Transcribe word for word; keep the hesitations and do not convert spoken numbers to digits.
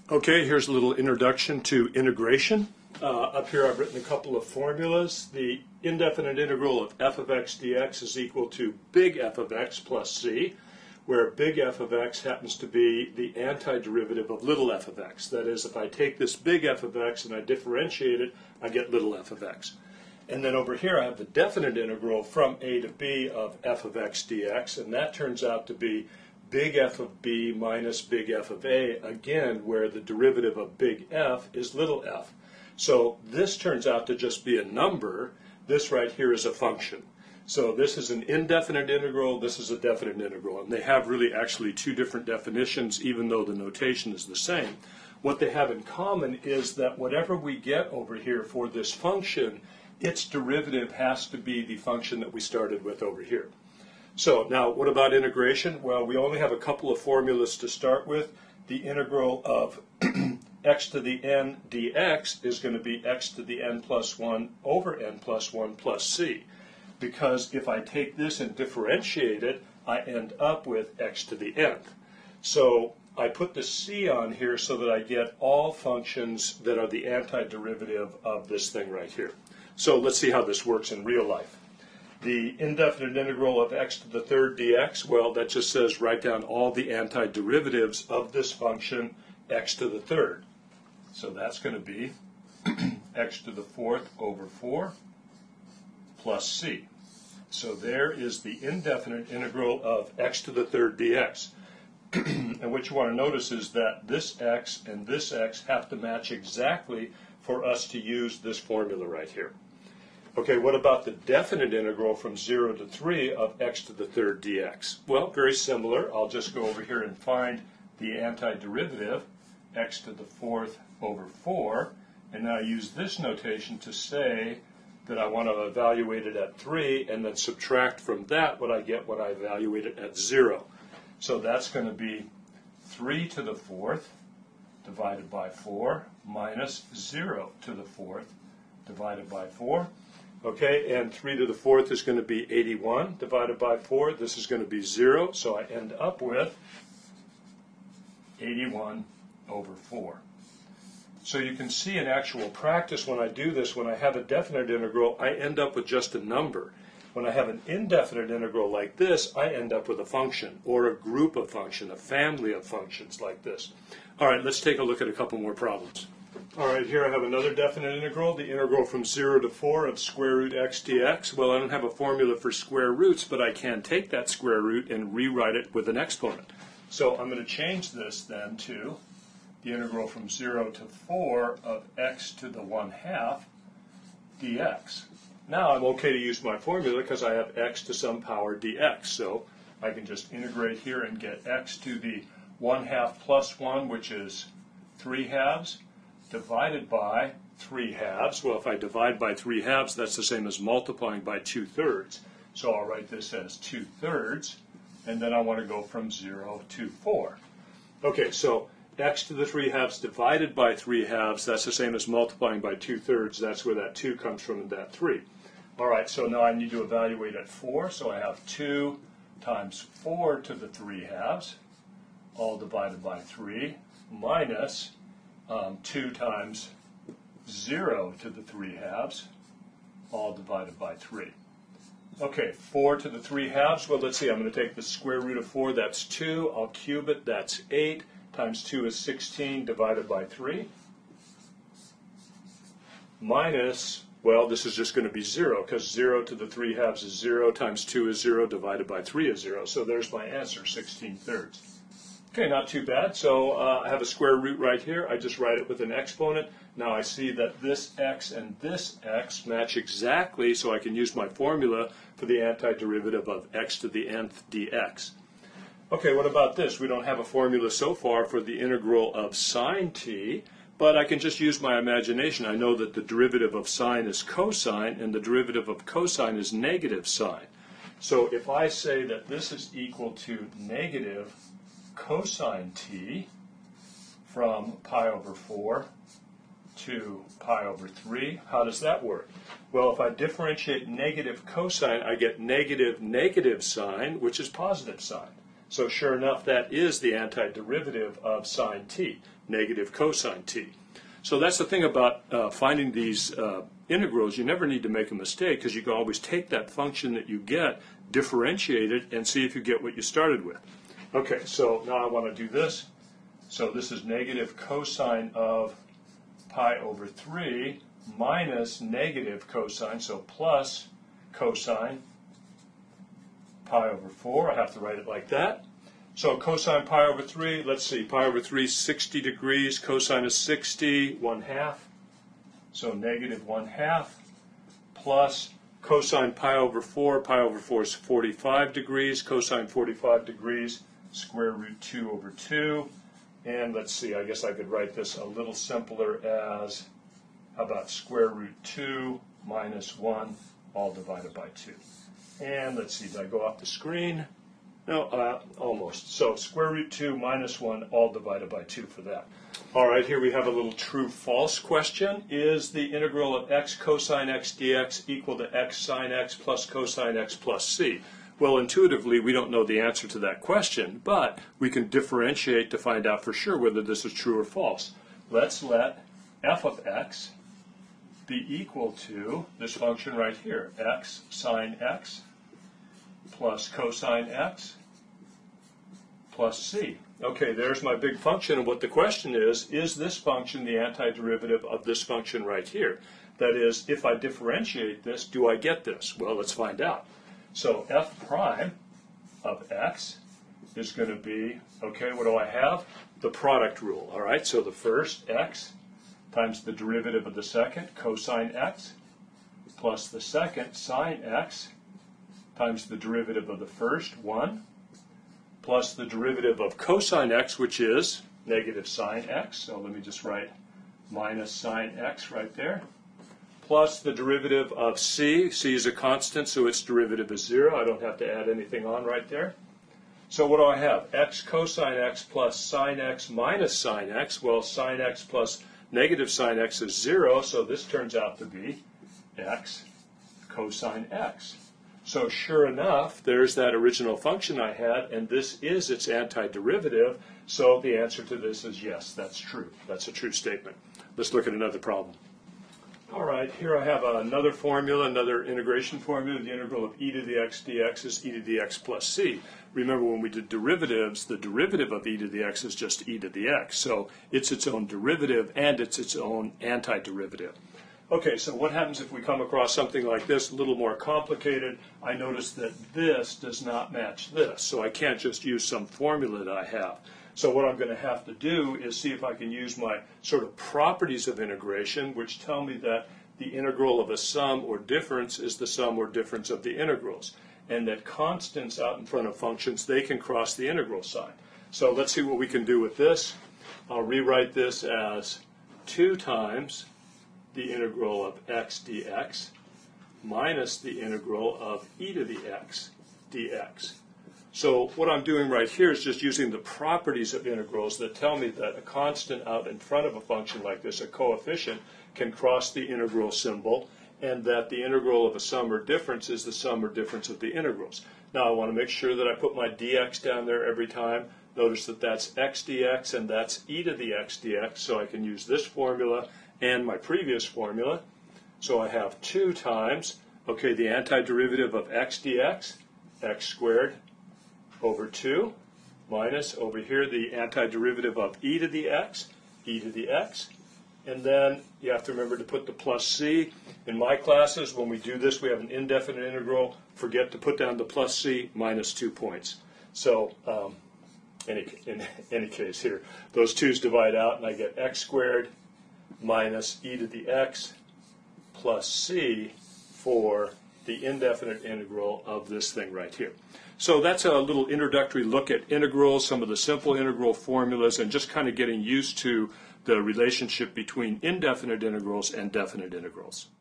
Okay, here's a little introduction to integration. Uh, up here I've written a couple of formulas. The indefinite integral of f of x dx is equal to big F of x plus c, where big F of x happens to be the antiderivative of little f of x. That is, if I take this big F of x and I differentiate it, I get little f of x. And then over here I have the definite integral from a to b of f of x dx, and that turns out to be big F of b minus big F of a, again, where the derivative of big F is little f. So this turns out to just be a number. This right here is a function. So this is an indefinite integral, this is a definite integral, and they have really actually two different definitions, even though the notation is the same. What they have in common is that whatever we get over here for this function, its derivative has to be the function that we started with over here. So now, what about integration? Well, we only have a couple of formulas to start with. The integral of x to the n dx is going to be x to the n plus one over n plus one plus c. Because if I take this and differentiate it, I end up with x to the nth. So I put the c on here so that I get all functions that are the antiderivative of this thing right here. So let's see how this works in real life. The indefinite integral of x to the third dx, well, that just says write down all the antiderivatives of this function x to the third. So that's going to be x to the fourth over four plus c. So there is the indefinite integral of x to the third dx. And what you want to notice is that this x and this x have to match exactly for us to use this formula right here. Okay, what about the definite integral from zero to three of x to the third dx? Well, very similar. I'll just go over here and find the antiderivative, x to the fourth over four, and now I use this notation to say that I want to evaluate it at three, and then subtract from that what I get when I evaluate it at zero. So that's going to be three to the fourth divided by four minus zero to the fourth divided by four. Okay, and three to the fourth is going to be eighty-one divided by four. This is going to be zero, so I end up with eighty-one over four. So you can see in actual practice when I do this, when I have a definite integral, I end up with just a number. When I have an indefinite integral like this, I end up with a function, or a group of functions, a family of functions like this. All right, let's take a look at a couple more problems. All right, here I have another definite integral, the integral from zero to four of square root x dx. Well, I don't have a formula for square roots, but I can take that square root and rewrite it with an exponent. So I'm going to change this then to the integral from zero to four of x to the one half dx. Now I'm okay to use my formula because I have x to some power dx. So I can just integrate here and get x to the one half plus one, which is three halves, divided by three halves. Well, if I divide by three halves, that's the same as multiplying by two thirds. So I'll write this as two thirds, and then I want to go from zero to four. Okay, so x to the three halves divided by three halves, that's the same as multiplying by two thirds. That's where that two comes from and that three. All right, so now I need to evaluate at four, so I have two times four to the three halves, all divided by three, minus Um, two times zero to the three halves, all divided by three. Okay, four to the three halves, well, let's see, I'm going to take the square root of four, that's two, I'll cube it, that's eight, times two is sixteen, divided by three, minus, well, this is just going to be zero, because zero to the three halves is zero, times two is zero, divided by three is zero, so there's my answer, sixteen thirds. Okay, not too bad. So uh, I have a square root right here. I just write it with an exponent. Now I see that this x and this x match exactly, so I can use my formula for the antiderivative of x to the nth dx. Okay, what about this? We don't have a formula so far for the integral of sine t, but I can just use my imagination. I know that the derivative of sine is cosine, and the derivative of cosine is negative sine. So if I say that this is equal to negative cosine t from pi over four to pi over three. How does that work? Well, if I differentiate negative cosine, I get negative negative sine, which is positive sine. So sure enough, that is the antiderivative of sine t, negative cosine t. So that's the thing about uh, finding these uh, integrals. You never need to make a mistake because you can always take that function that you get, differentiate it, and see if you get what you started with. Okay, so now I want to do this. So this is negative cosine of pi over three minus negative cosine, so plus cosine pi over four. I have to write it like that. So cosine pi over three, let's see, pi over three is sixty degrees, cosine is sixty, one half. So negative one half plus cosine pi over four, pi over four is forty-five degrees, cosine forty-five degrees, square root two over two. And let's see, I guess I could write this a little simpler as, how about square root two minus one, all divided by two. And let's see, did I go off the screen? No, uh, almost. So square root two minus one, all divided by two for that. All right, here we have a little true-false question. Is the integral of x cosine x dx equal to x sine x plus cosine x plus c? Well, intuitively, we don't know the answer to that question, but we can differentiate to find out for sure whether this is true or false. Let's let f of x be equal to this function right here, x sine x plus cosine x plus c. Okay, there's my big function, and what the question is, is this function the antiderivative of this function right here? That is, if I differentiate this, do I get this? Well, let's find out. So f prime of x is going to be, okay, what do I have? The product rule, all right? So the first, x, times the derivative of the second, cosine x, plus the second, sine x, times the derivative of the first, one, plus the derivative of cosine x, which is negative sine x. So let me just write minus sine x right there, plus the derivative of c. C is a constant, so its derivative is zero. I don't have to add anything on right there. So what do I have? X cosine x plus sine x minus sine x. Well, sine x plus negative sine x is zero, so this turns out to be x cosine x. So sure enough, there's that original function I had, and this is its antiderivative. So the answer to this is yes, that's true. That's a true statement. Let's look at another problem. All right, here I have another formula, another integration formula. The integral of e to the x dx is e to the x plus c. Remember, when we did derivatives, the derivative of e to the x is just e to the x. So it's its own derivative, and it's its own antiderivative. Okay, so what happens if we come across something like this, a little more complicated? I notice that this does not match this, so I can't just use some formula that I have. So what I'm going to have to do is see if I can use my sort of properties of integration, which tell me that the integral of a sum or difference is the sum or difference of the integrals, and that constants out in front of functions, they can cross the integral sign. So let's see what we can do with this. I'll rewrite this as two times the integral of x dx minus the integral of e to the x dx. So what I'm doing right here is just using the properties of integrals that tell me that a constant out in front of a function like this, a coefficient, can cross the integral symbol, and that the integral of a sum or difference is the sum or difference of the integrals. Now I want to make sure that I put my dx down there every time. Notice that that's x dx and that's e to the x dx, so I can use this formula and my previous formula. So I have two times, okay, the antiderivative of x dx, x squared over two, minus over here the antiderivative of e to the x, e to the x. And then you have to remember to put the plus c. In my classes, when we do this, we have an indefinite integral. Forget to put down the plus c, minus two points. So um, any, in any case here, those twos divide out, and I get x squared minus e to the x plus c for the indefinite integral of this thing right here. So that's a little introductory look at integrals, some of the simple integral formulas, and just kind of getting used to the relationship between indefinite integrals and definite integrals.